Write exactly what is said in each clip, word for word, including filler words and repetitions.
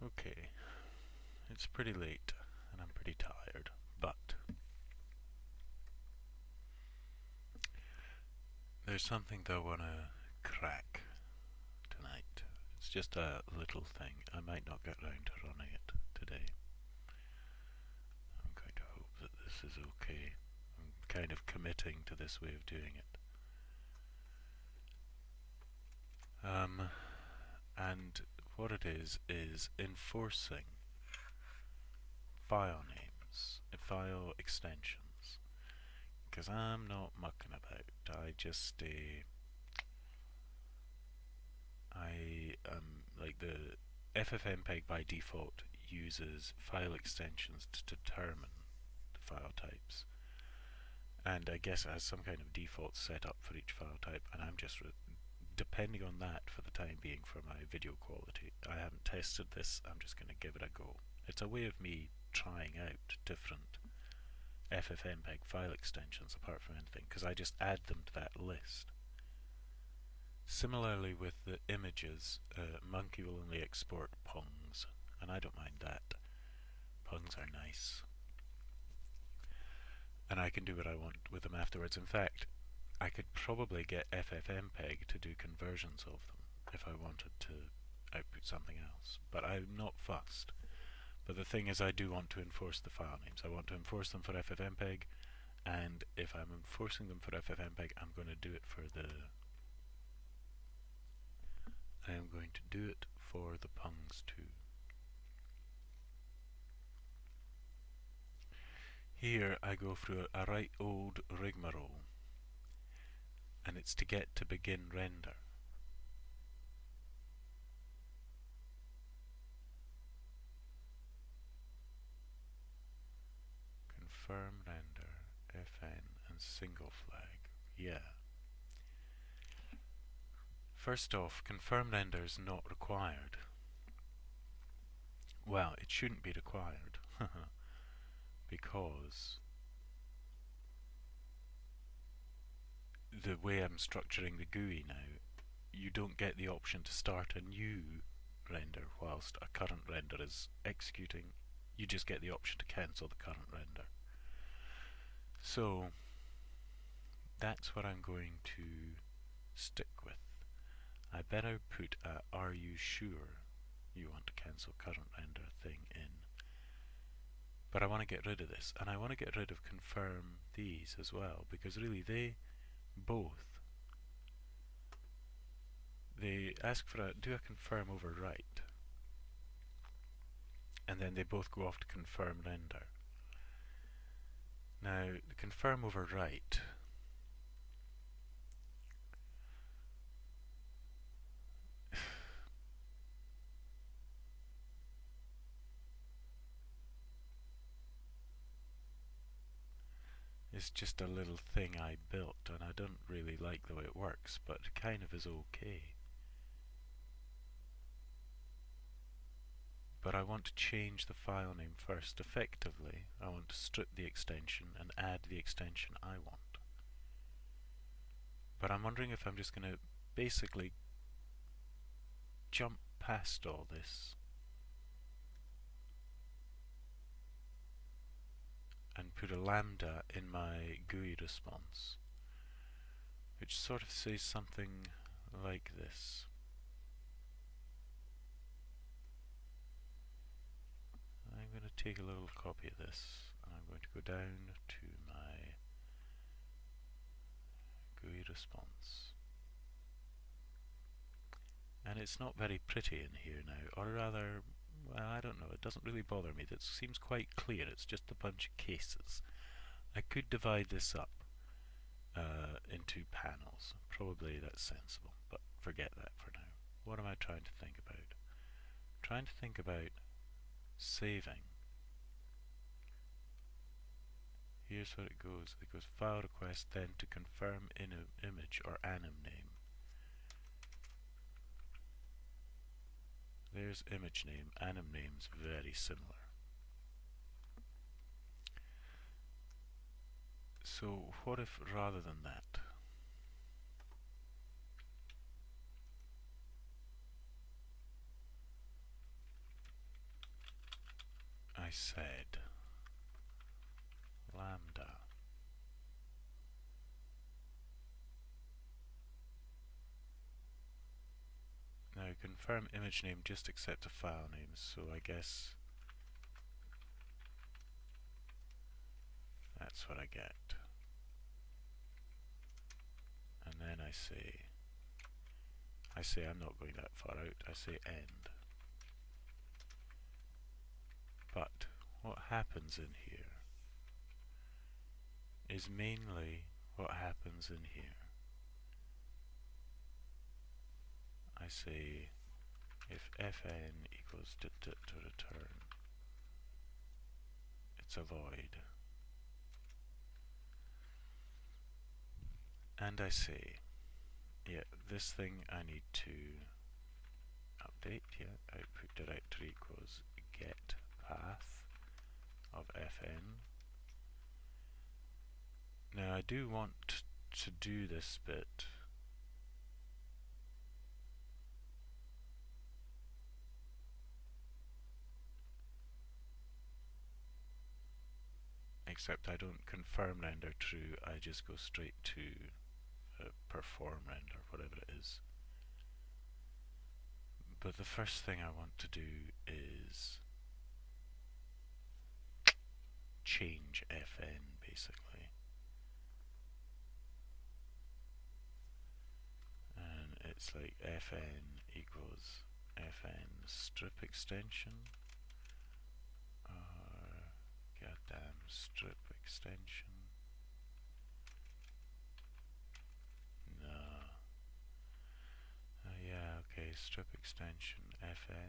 Okay, it's pretty late and I'm pretty tired, but there's something that I want to crack tonight. It's just a little thing. I might not get round to running it today. I'm going to hope that this is okay. I'm kind of committing to this way of doing it. Um, and what it is, is enforcing file names, file extensions. Because I'm not mucking about. I just uh, I um like the ffmpeg by default uses file extensions to determine the file types, and I guess it has some kind of default setup for each file type, and I'm just depending on that for the time being for my video quality. I haven't tested this. I'm just going to give it a go. It's a way of me trying out different ffmpeg file extensions apart from anything, because I just add them to that list. Similarly with the images, uh, Monkey will only export pungs, and I don't mind that. Pungs are nice. And I can do what I want with them afterwards. In fact, I could probably get ffmpeg to do conversions of them if I wanted to output something else, but I'm not fussed. But the thing is, I do want to enforce the file names. I want to enforce them for ffmpeg, and if I'm enforcing them for ffmpeg, I'm going to do it for the I am going to do it for the pungs too. Here I go through a, a right old rigmarole, and it's to get to begin render. Confirm render, fn, and single flag. Yeah. First off, confirm render is not required. Well, it shouldn't be required because the way I'm structuring the G U I now, you don't get the option to start a new render whilst a current render is executing. You just get the option to cancel the current render. So that's what I'm going to stick with. I better put a "are you sure you want to cancel current render" thing in. But I want to get rid of this, and I want to get rid of confirm these as well, because really they both they ask for a do a confirm overwrite, and then they both go off to confirm render. Now the confirm overwrite is just a little thing I built, and I don't really like the way it works, but it kind of is okay. But I want to change the file name first. Effectively, I want to strip the extension and add the extension I want. But I'm wondering if I'm just going to basically jump past all this and put a lambda in my G U I response, which sort of says something like this. I'm going to take a little copy of this, and I'm going to go down to my G U I response. And it's not very pretty in here now, or rather, well, I don't know, it doesn't really bother me. That seems quite clear. It's just a bunch of cases. I could divide this up uh, into panels. Probably that's sensible, but forget that for now. What am I trying to think about? I'm trying to think about saving. Here's what it goes. It goes file request, then to confirm in a image or anim name. There's image name, anim name's very similar. So what if rather than that, said lambda. Now confirm image name just accept a file name, so I guess that's what I get. And then I say, I say I'm not going that far out, I say end. But what happens in here is mainly what happens in here. I say if fn equals dit dit to return, it's a void. And I say, yeah, this thing I need to update, yeah, output directory equals get path of fn. Now I do want to do this bit, except I don't confirm render true, I just go straight to uh, perform render, whatever it is. But the first thing I want to do is change fn, basically. And it's like fn equals fn strip extension, or goddamn strip extension. No. Uh, yeah, okay, strip extension fn.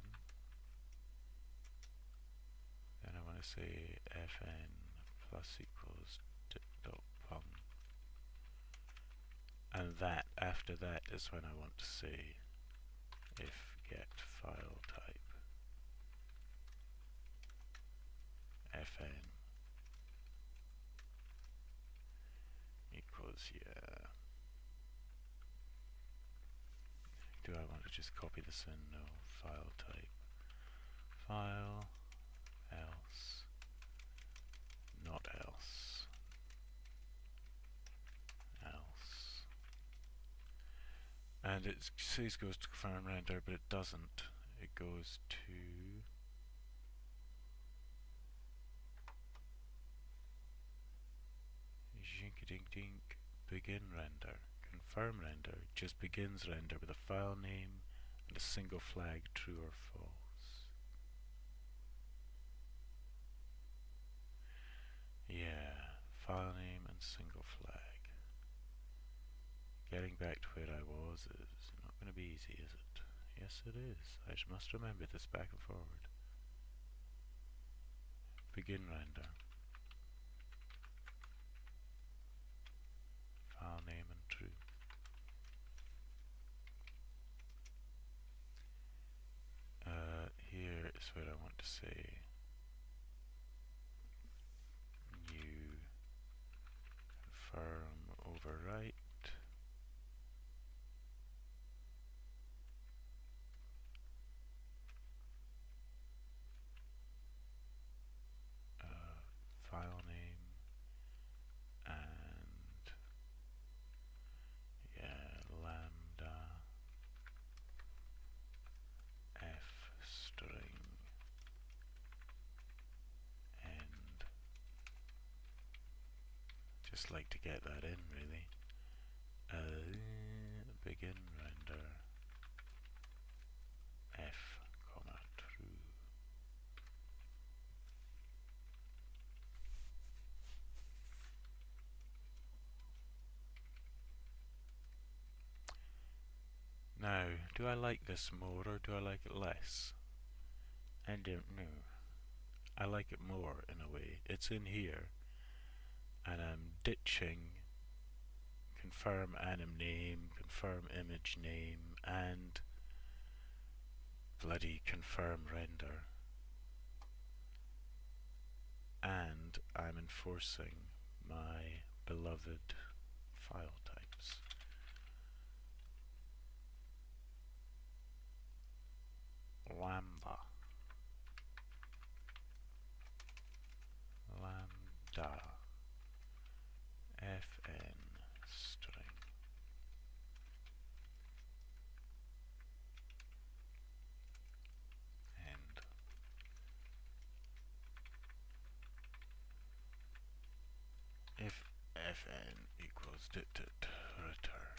Then I want to say fn plus equals dit.pung. And that, after that, is when I want to say if get file type fn equals, yeah. Do I want to just copy this in? No. File type file else not else else, and it says goes to confirm render, but it doesn't. It goes to jinkadink dink begin render. Confirm render just begins render with a file name and a single flag, true or false. Yeah, file name and single flag. Getting back to where I was is not going to be easy, is it? Yes, it is. I must remember this back and forward. Begin render. File name and true. Uh, here is where I want to say new confirm overwrite. Uh, file name and yeah, lambda f string end. Just like to get that in, really. Uh, begin render f comma true. Now, do I like this more or do I like it less? I don't know. I like it more in a way. It's in here, and I'm ditching confirm anim name, confirm image name, and bloody confirm render. And I'm enforcing my beloved file types. Lambda then equals dit dit return.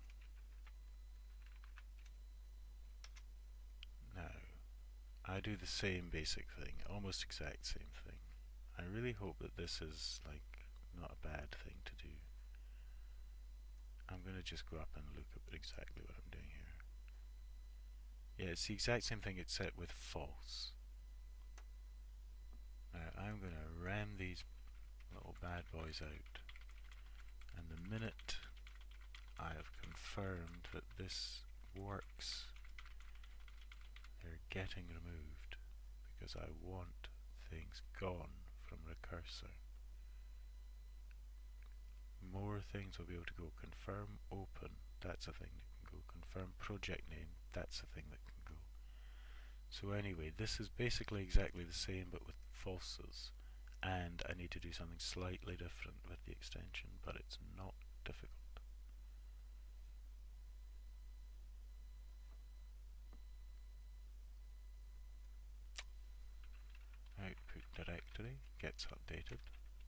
Now, I do the same basic thing, almost exact same thing. I really hope that this is like not a bad thing to do. I'm going to just go up and look at exactly what I'm doing here. Yeah, it's the exact same thing except with false. Now I'm going to ram these little bad boys out, and the minute I have confirmed that this works, they're getting removed because I want things gone from recursor. More things will be able to go. Confirm open, that's a thing that can go. Confirm project name, that's a thing that can go. So anyway, this is basically exactly the same but with falses, and I need to do something slightly different with the extension, but it's not difficult. Output directory gets updated.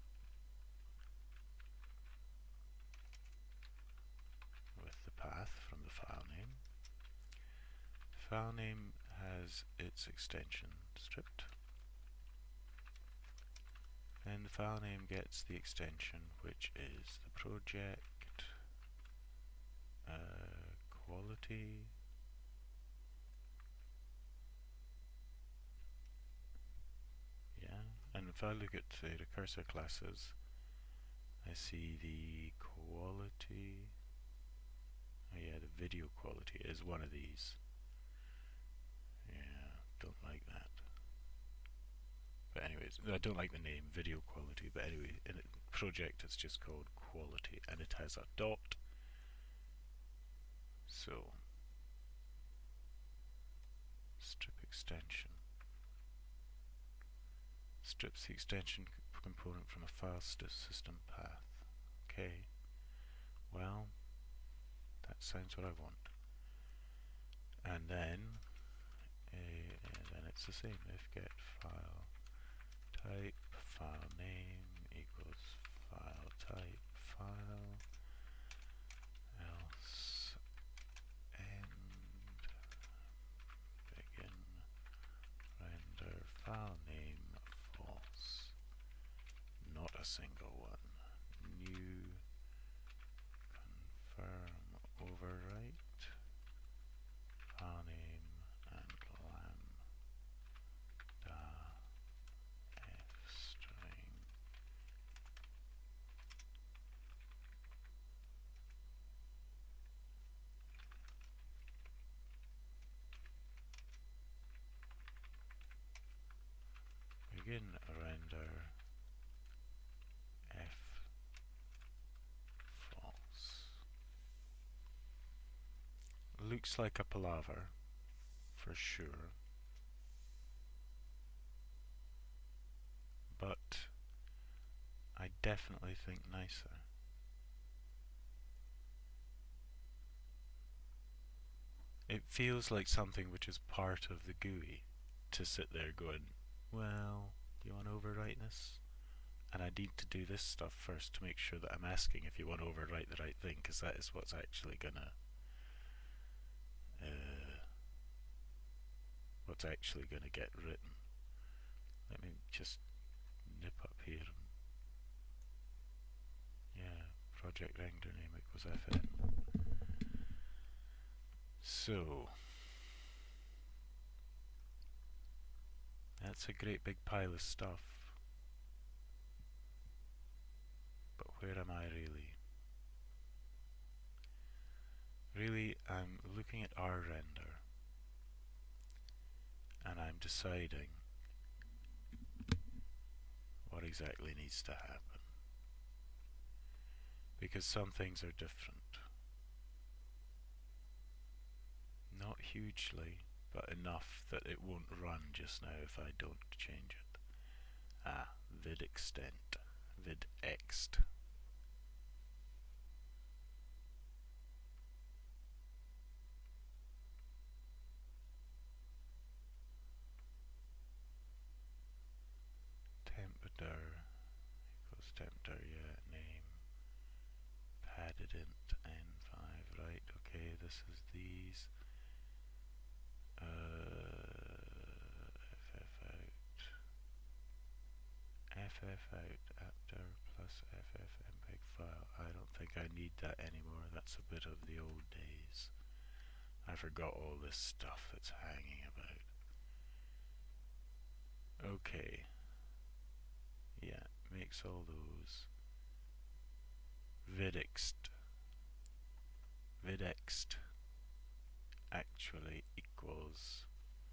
With the path from the file name. The file name has its extension stripped. And the file name gets the extension, which is the project uh, quality yeah, and if I look at the recursor classes, I see the quality, oh yeah, the video quality is one of these. Yeah, don't like that. But anyways, I don't like the name video quality, but anyway, in the project it's just called quality, and it has a dot. So, strip extension. Strips the extension component from a file system path. Okay, well, that sounds what I want. And then, uh, and then it's the same. If get file type file name equals file type file, else end begin render file name false, not a single one. New confirm overwrite file name and lambda f string begin render f false. Looks like a palaver for sure, but I definitely think nicer. It feels like something which is part of the G U I to sit there going, well, do you want to overwrite this? And I need to do this stuff first to make sure that I'm asking if you want to overwrite the right thing, because that is what's actually gonna uh, what's actually gonna get written. Let me just nip up here and yeah, project render name equals fn. So that's a great big pile of stuff. But where am I really? Really, I'm looking at our render and I'm deciding what exactly needs to happen, because some things are different. Not hugely, but enough that it won't run just now if I don't change it. Ah, vid extent, vid ext. Tempder equals tempder, yeah, name. embedded int n five, right, okay, this is these. Uh, ff out, ff out after plus ffmpeg file. I don't think I need that anymore, that's a bit of the old days. I forgot all this stuff that's hanging about. Okay. Yeah, makes all those. Videxed. Videxed actually equals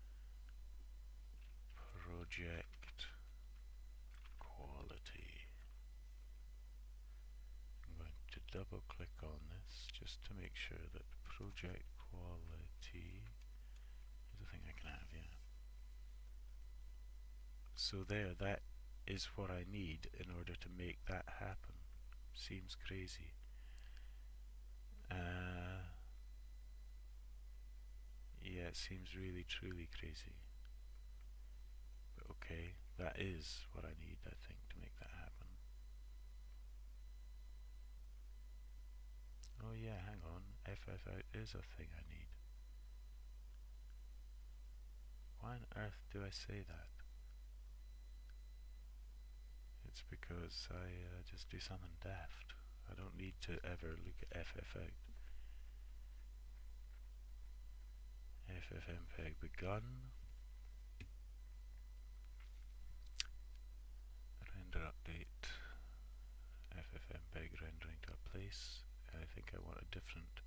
project quality. I'm going to double click on this just to make sure that project quality is a thing I can have, yeah. So there, that is what I need in order to make that happen. Seems crazy. Uh, yeah, it seems really truly crazy. But okay, that is what I need, I think, to make that happen. Oh yeah, hang on, ff out is a thing I need. Why on earth do I say that? It's because I uh, just do something daft. I don't need to ever look at ff out. ffmpeg begun. Render update. ffmpeg rendering to a place. I think I want a different.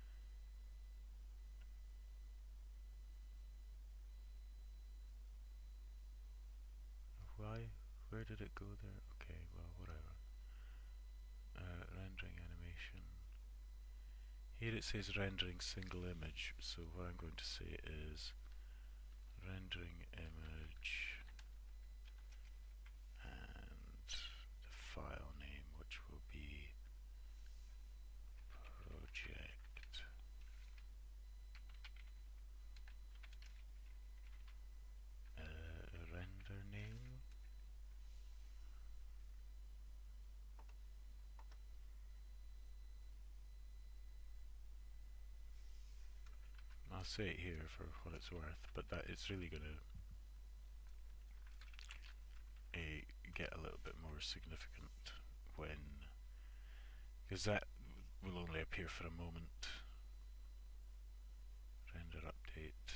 Why? Where did it go there? Okay, well, whatever. Uh, rendering animation. Here it says rendering single image, so what I'm going to say is rendering image and the file name, which will be project uh, render name. I'll say it here for what it's worth, but that it's really going to uh, get a little bit more significant when, because that will only appear for a moment. Render update.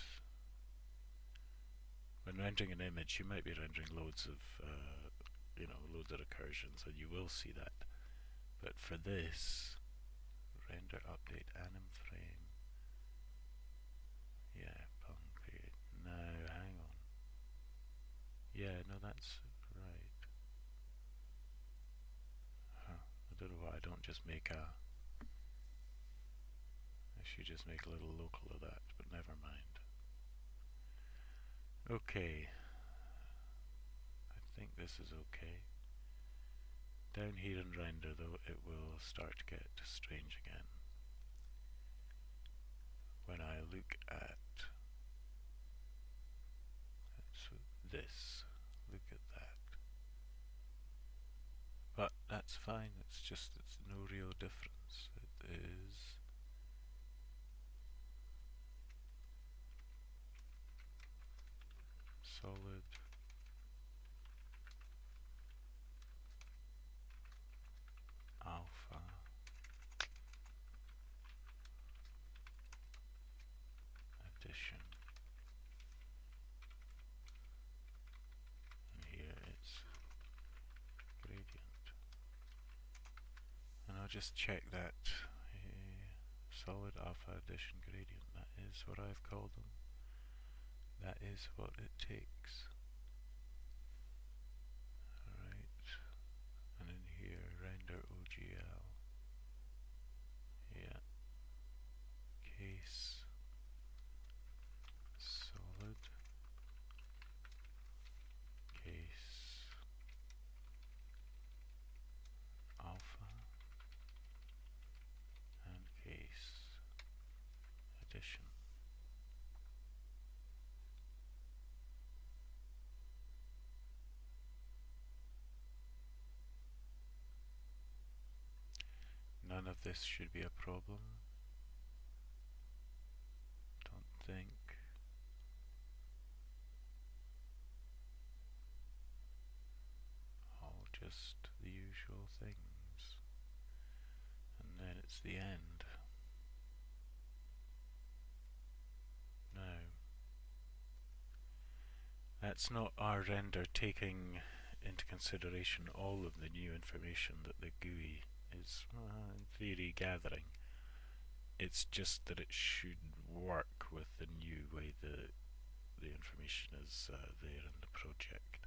When rendering an image, you might be rendering loads of, uh, you know, loads of recursions, and you will see that. But for this, render update anim frame. Yeah, punctuate. No, hang on. Yeah, no, that's right. Huh. I don't know why I don't just make a. I should just make a little local of that, but never mind. Okay. I think this is okay. Down here in render, though, it will start to get strange again. When I look at this, look at that. But that's fine, it's just, it's no real difference. It is solid alpha addition. And here it's gradient. And I'll just check that uh, solid alpha addition gradient, that is what I've called them. That is what it takes. Alright. And in here, render O G L. Yeah. Case solid. Case alpha. And case addition. of this should be a problem. Don't think. All just the usual things. And then it's the end. Now, that's not our render taking into consideration all of the new information that the G U I is, uh, in theory, gathering. It's just that it should work with the new way the the information is uh, there in the project.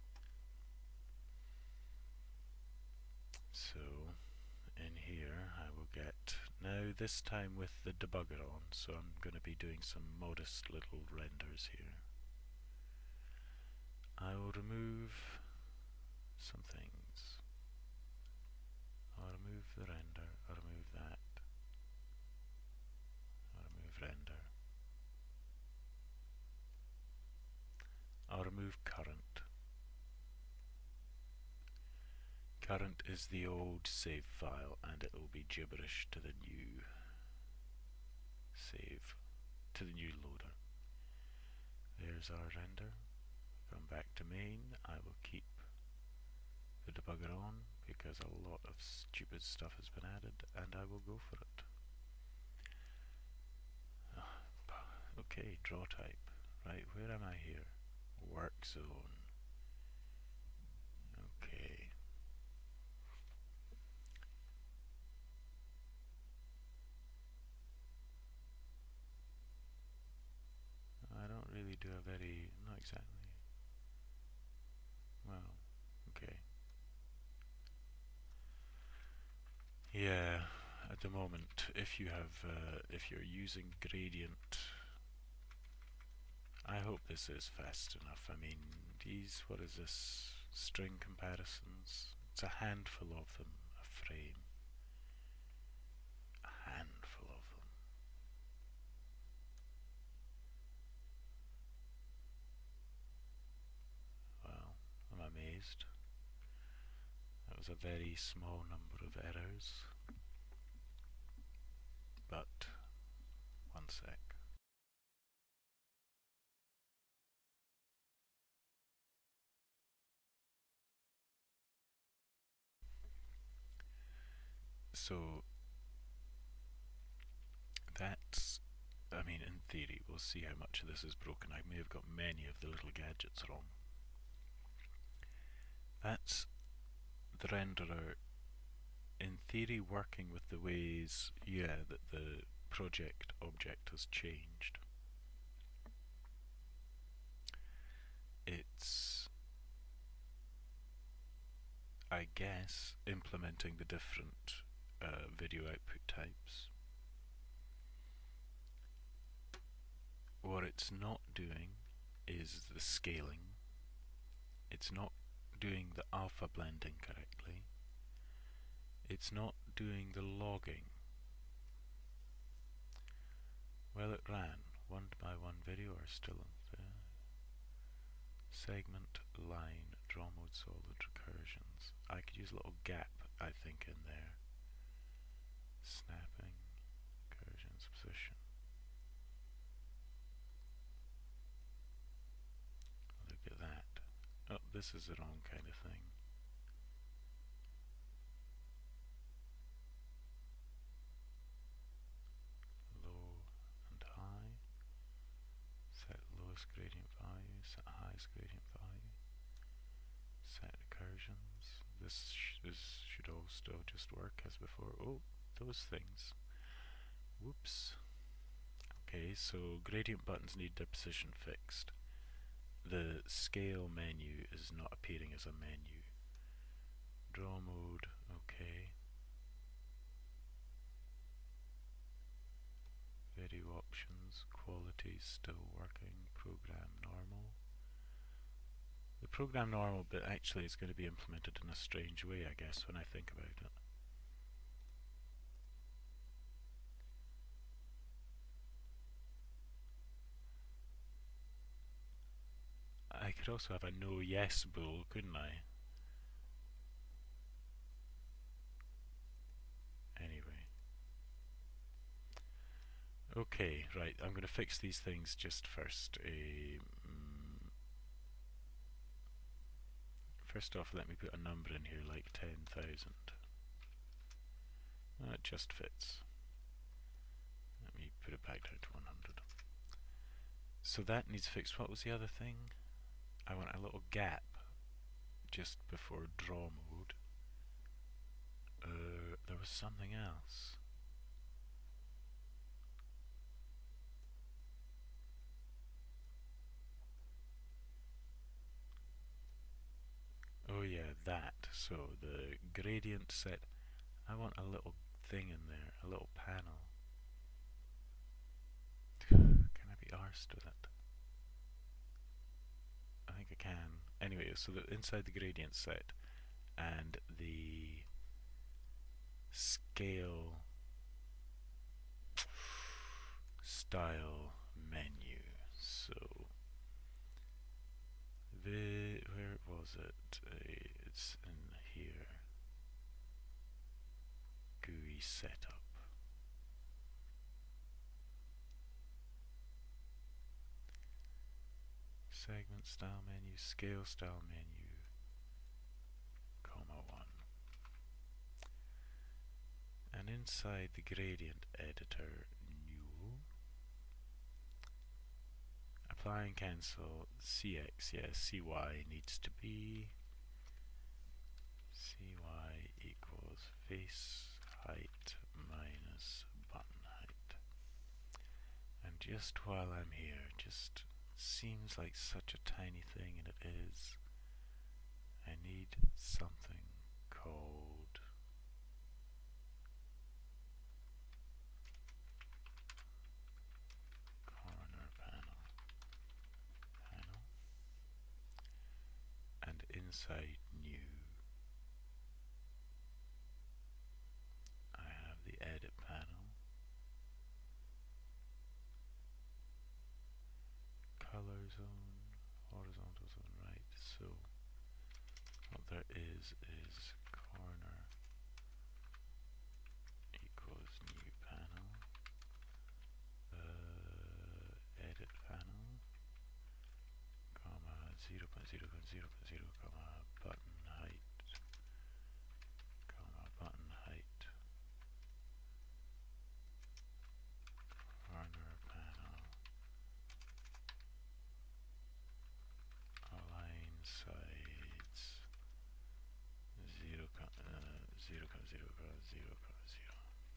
So in here I will get, now this time with the debugger on, so I'm going to be doing some modest little renders here. I will remove some things. I'll remove the render, I'll remove that, I'll remove render. I'll remove current. Current is the old save file and it will be gibberish to the new save, to the new loader. There's our render. Come back to main. I will keep the debugger on because a lot of stupid stuff has been added and I will go for it. Okay, draw type. Right, where am I here? Work zone. Okay. I don't really do a very, not exactly. Well, okay. Yeah, at the moment, if you have, uh, if you're using gradient, I hope this is fast enough. I mean, these, what is this, string comparisons? It's a handful of them a frame. A handful of them. Well, I'm amazed. That was a very small number of errors. But, one sec. So, that's, I mean, in theory, we'll see how much of this is broken. I may have got many of the little gadgets wrong. That's the renderer, in theory, working with the ways, yeah, that the project object has changed. It's, I guess, implementing the different uh, video output types. What it's not doing is the scaling. It's not doing the alpha blending correctly. It's not doing the logging. Well, it ran. One by one video are still there. Segment, line, draw mode, solid, recursions. I could use a little gap, I think, in there. Snapping, recursions, position. Look at that. Oh, this is the wrong kind of thing. Low and high. Set lowest gradient value, set highest gradient value. Set recursions. This, sh this should all still just work as before. Oh, those things. Whoops. Okay, so gradient buttons need their position fixed. The scale menu is not appearing as a menu. Draw mode, okay. Video options, quality still working, program normal. The program normal bit actually is going to be implemented in a strange way, I guess, when I think about it. I could also have a no yes bool, couldn't I? Anyway. Okay, right, I'm going to fix these things just first. Um, first off, let me put a number in here like ten thousand. That just fits. Let me put it back down to one hundred. So that needs fixed. What was the other thing? I want a little gap just before draw mode. Uh, there was something else. Oh yeah, that. So the gradient set, I want a little thing in there, a little panel. Can I be arsed with it? I think I can. Anyway, so the, inside the gradient set and the scale style menu. So the where was it? Uh, it's in here. G U I setup. Segment style menu, scale style menu, comma one. And inside the gradient editor, new, apply and cancel C X, yes, C Y needs to be C Y equals face height minus button height. And just while I'm here, just seems like such a tiny thing, and it is, I need something called corner panel. Panel. And inside new, I have the edit panel, color zone, horizontal zone right. So what there is is corner equals new panel, uh, edit panel, comma zero point zero point zero point zero, comma button height, comma button height, corner panel, align sides, zero, uh, zero, zero, zero, zero.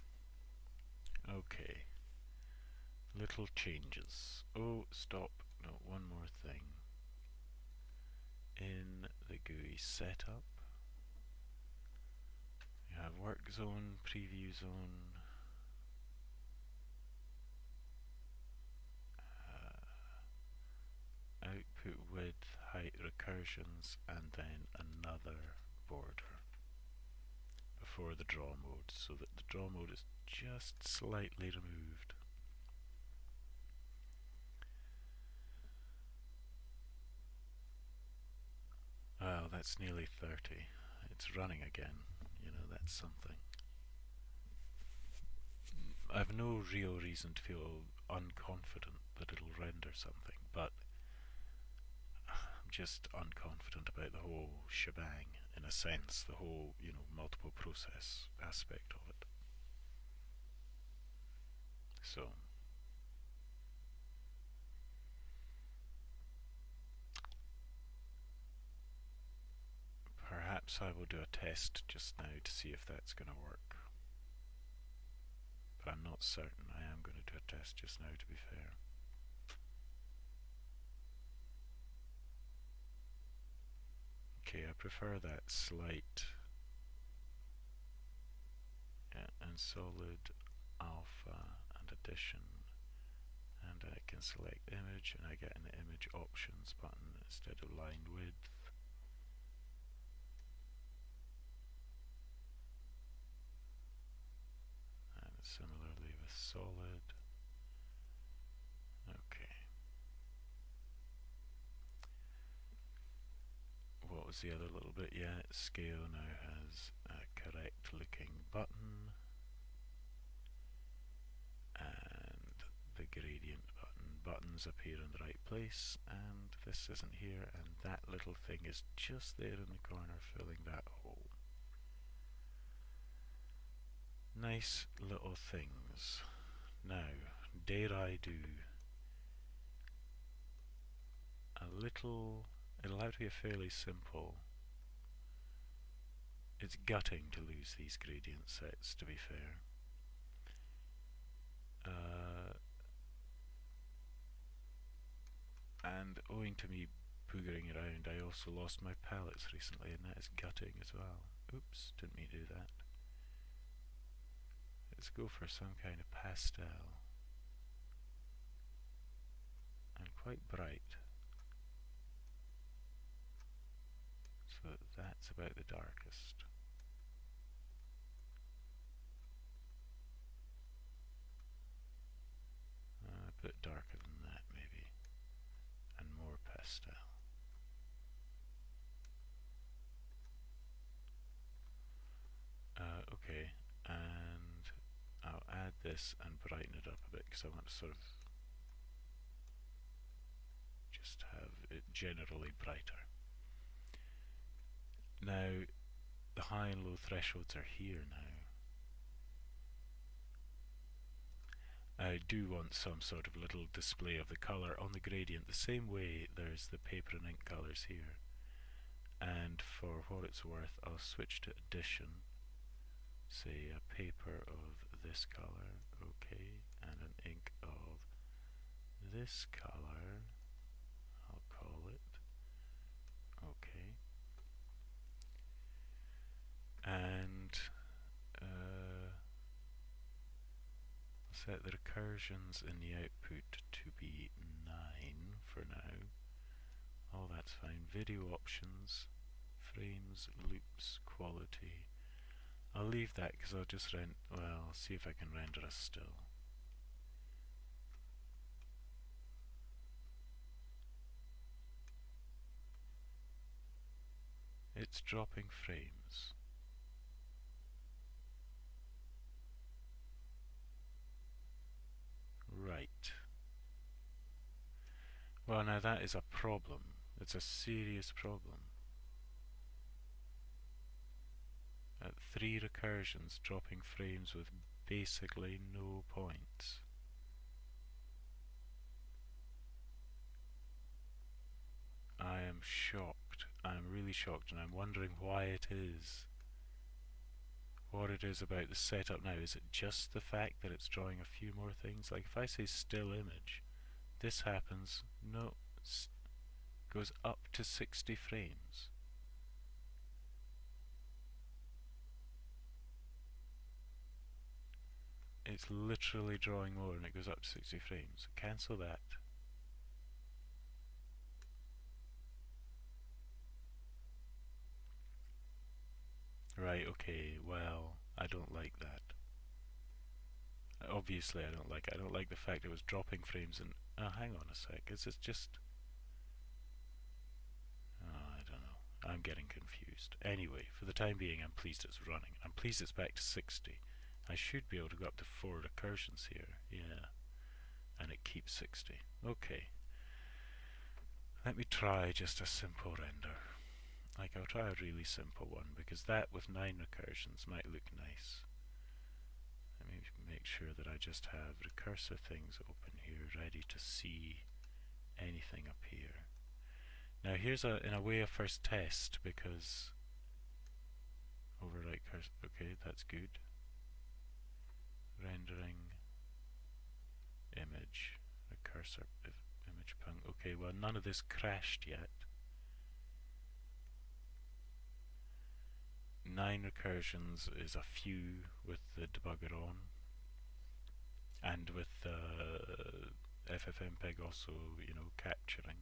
Okay. Little changes. Oh, stop. No, one more thing. In the G U I setup, you have work zone, preview zone, uh, output width, height recursions, and then another border before the draw mode, so that the draw mode is just slightly removed. Well, that's nearly thirty. It's running again. You know, that's something. I've no real reason to feel unconfident that it'll render something, but I'm just unconfident about the whole shebang, in a sense, the whole, you know, multiple process aspect of it. So perhaps I will do a test just now to see if that's going to work. But I'm not certain. I am going to do a test just now, to be fair. Okay, I prefer that slight, yeah, and solid, alpha, and addition. And I can select image, and I get an image options button instead of line width. And similarly with solid. Okay. What was the other little bit? Yeah, scale now has a correct looking button, and gradient button. Buttons appear in the right place, and this isn't here, and that little thing is just there in the corner filling that hole. Nice little things. Now, dare I do a little, it'll have to be a fairly simple. It's gutting to lose these gradient sets, to be fair. Uh, and owing to me boogering around, I also lost my palettes recently, and that is gutting as well. Oops, didn't mean to do that. Let's go for some kind of pastel. And quite bright. So that's about the darkest. Uh, a bit darker than that maybe. And more pastel. Uh, okay, and I'll add this and brighten it up a bit because I want to sort of just have it generally brighter. Now, the high and low thresholds are here now. I do want some sort of little display of the colour on the gradient, the same way there's the paper and ink colours here. And for what it's worth, I'll switch to addition. Say a paper of this colour, okay, and an ink of this colour, I'll call it, okay. And uh, set the recursions in the output to be nine for now. All that's fine. Video options, frames, loops, quality. I'll leave that because I'll just rent, well, I'll see if I can render a still. It's dropping frames. Right. Well, now that is a problem. It's a serious problem. At three recursions, dropping frames with basically no points. I am shocked. I'm really shocked, and I'm wondering why it is. What it is about the setup now. Is it just the fact that it's drawing a few more things? Like if I say still image, this happens, no, goes up to sixty frames. It's literally drawing more and it goes up to sixty frames. Cancel that. Right, okay, well, I don't like that. Obviously I don't like it. I don't like the fact it was dropping frames and... Oh, hang on a sec, is it just... Oh, I don't know. I'm getting confused. Anyway, for the time being I'm pleased it's running. I'm pleased it's back to sixty. I should be able to go up to four recursions here, yeah. And it keeps sixty. Okay. Let me try just a simple render. Like, I'll try a really simple one, because that with nine recursions might look nice. Let me make sure that I just have recursive things open here, ready to see anything appear. Now here's a, in a way, a first test, because overwrite cursor, okay, that's good. Rendering image, recursor image pung. Okay, well none of this crashed yet. Nine recursions is a few with the debugger on, and with uh, ffmpeg also, you know, capturing.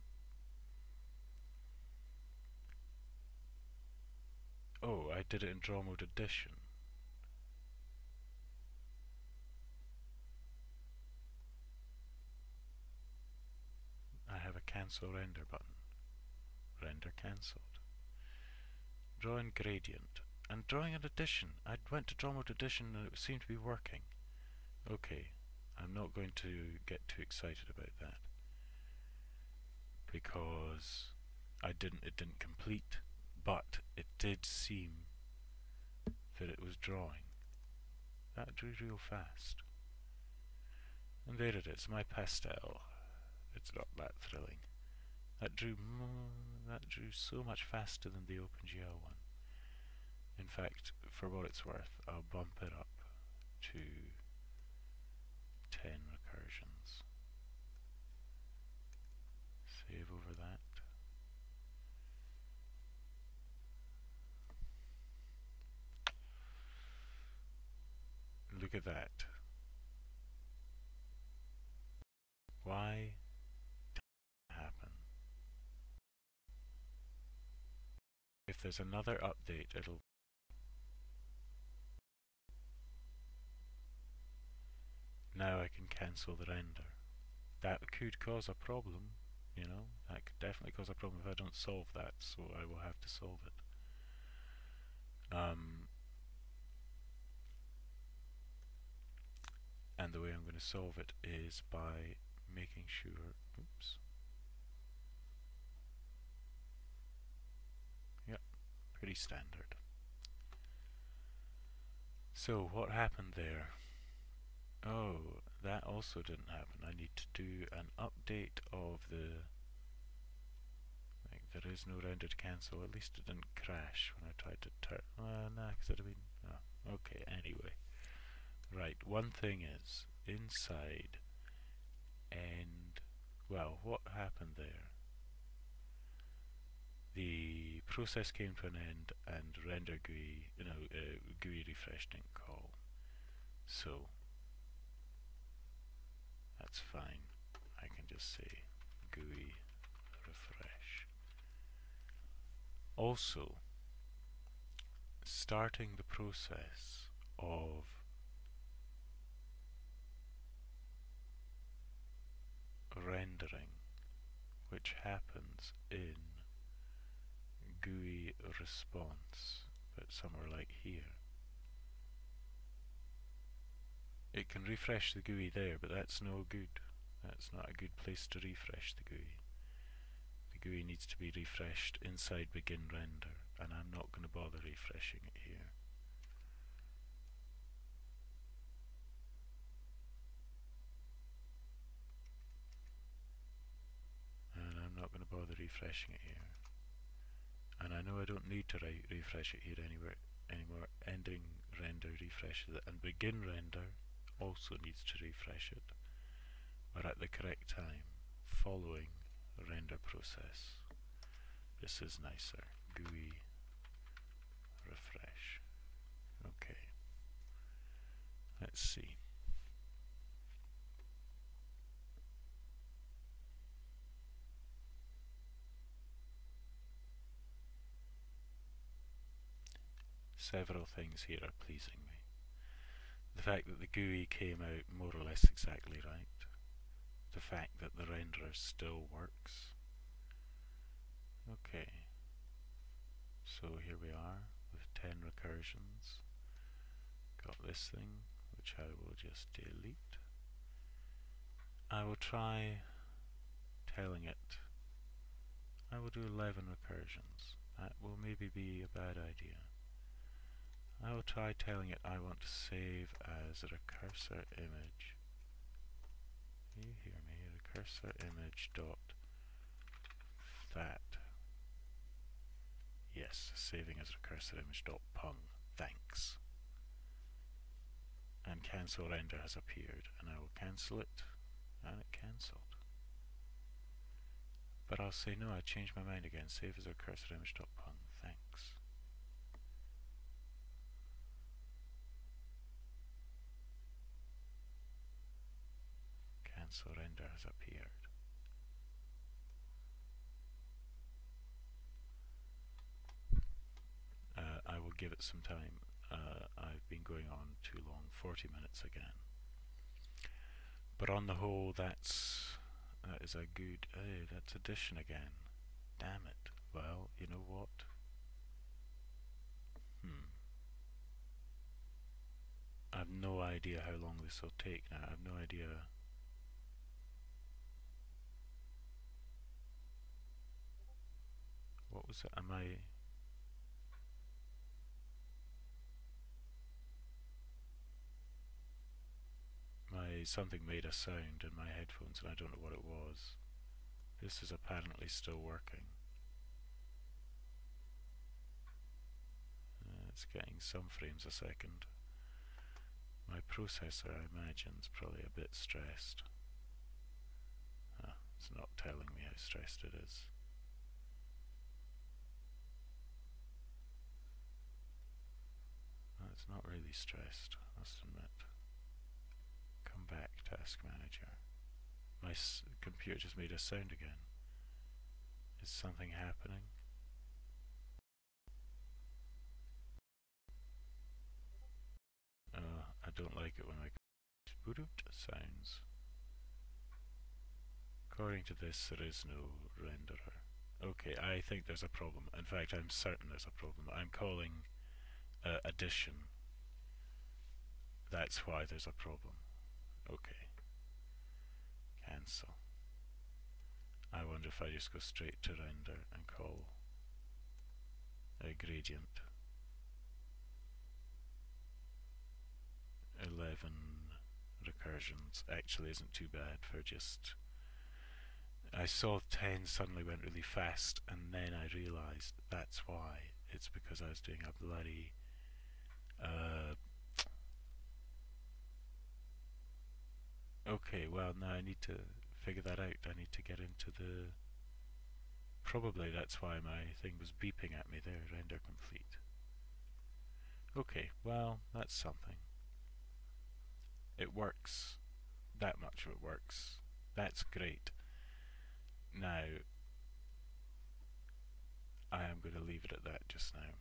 Oh, I did it in draw mode addition. I have a cancel render button. Render cancelled. Draw in gradient. And drawing an addition. I went to draw mode addition and it seemed to be working. Okay. I'm not going to get too excited about that because I didn't it didn't complete, but it did seem that it was drawing. That drew real fast. And there it is, my pastel. It's not that thrilling. That drew that drew so much faster than the OpenGL one. In fact, for what it's worth, I'll bump it up to ten recursions. Save over that. Look at that. Why did it happen? If there's another update, it'll... Now I can cancel the render. That could cause a problem, you know, that could definitely cause a problem if I don't solve that, so I will have to solve it. Um, and the way I'm going to solve it is by making sure, oops, yep, pretty standard. So what happened there? Oh, that also didn't happen. I need to do an update of the, like, there is no render to cancel. At least it didn't crash when I tried to turn, uh, nah, because it'd have been, oh, okay, anyway. Right, one thing is, inside, and, well, what happened there? The process came to an end and render G U I, you know, uh, G U I refresh didn't call. So, that's fine. I can just say G U I refresh. Also, starting the process of rendering, which happens in G U I response, but somewhere like here. It can refresh the G U I there, but that's no good. That's not a good place to refresh the G U I. The G U I needs to be refreshed inside begin render, and I'm not going to bother refreshing it here. And I'm not going to bother refreshing it here. And I know I don't need to re refresh it here anywhere anymore. Ending render refreshes it, and begin render also needs to refresh it, but at the correct time, following render process. This is nicer. G U I refresh. Okay. Let's see. Several things here are pleasing me. The fact that the G U I came out more or less exactly right. The fact that the renderer still works. Okay. So here we are with ten recursions. Got this thing, which I will just delete. I will try telling it. I will do eleven recursions. That will maybe be a bad idea. I will try telling it I want to save as a recursor image. You hear me? Recursor image dot that. Yes, saving as recursor image dot pung. Thanks. And cancel render has appeared, and I will cancel it, and it cancelled. But I'll say no, I changed my mind again. Save as recursor image dot pung. Thanks. Cancel render has appeared. Uh, I will give it some time. Uh, I've been going on too long, forty minutes again. But on the whole, that's that is a good. Hey, that's addition again. Damn it. Well, you know what? Hmm. I have no idea how long this will take now. I have no idea. What was it? Am I... My something made a sound in my headphones and I don't know what it was. This is apparently still working. Uh, it's getting some frames a second. My processor, I imagine, is probably a bit stressed. Ah, it's not telling me how stressed it is. Well, it's not really stressed, I must admit. Come back, Task Manager. My s computer just made a sound again. Is something happening? Uh, I don't like it when my computer sounds. According to this, there is no renderer. Okay, I think there's a problem. In fact, I'm certain there's a problem. I'm calling uh, addition. That's why there's a problem. Okay. Cancel. I wonder if I just go straight to render and call a gradient. eleven recursions actually isn't too bad for just... I saw ten suddenly went really fast and then I realised that's why. It's because I was doing a bloody uh, okay, well now I need to figure that out. I need to get into the... Probably that's why my thing was beeping at me there, render complete. Okay, well that's something. It works. That much of it works. That's great. Now, I am going to leave it at that just now.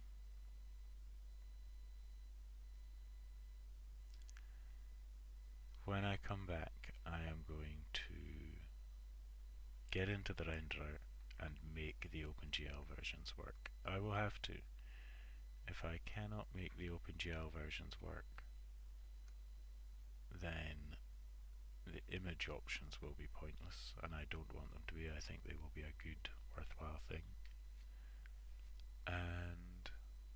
When I come back, I am going to get into the renderer and make the OpenGL versions work. I will have to. If I cannot make the OpenGL versions work, then the image options will be pointless, and I don't want them to be. I think they will be a good, worthwhile thing. And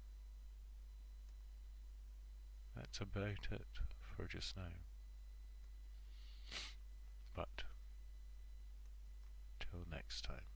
that's about it for just now. But till next time.